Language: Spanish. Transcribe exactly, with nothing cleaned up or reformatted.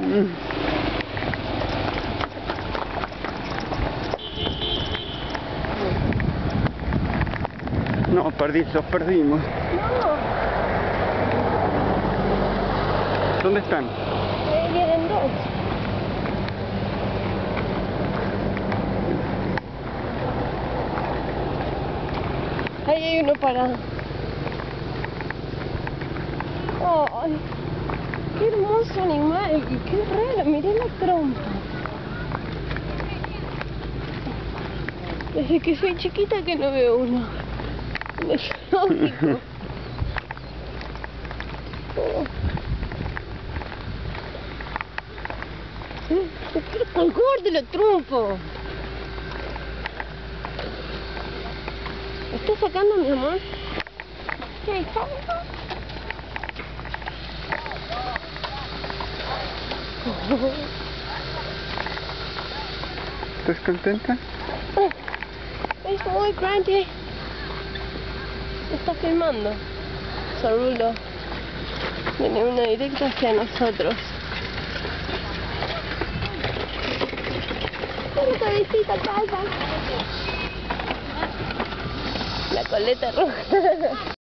No, perdí, los perdimos. No. ¿Dónde están? Ahí vienen dos. Ahí hay uno parado. ¡Ay! ¡Qué hermoso animal! Y qué raro, miré la trompa. Desde que soy chiquita que no veo uno. Es lógico. Oh. ¡Te quiero colgar de la trompa! ¿Me estás sacando, mi amor? ¿Qué está? ¿Estás contenta? Es muy grande. Está filmando. Sarulo. Viene una directa hacia nosotros. Una cabecita calva. La coleta roja.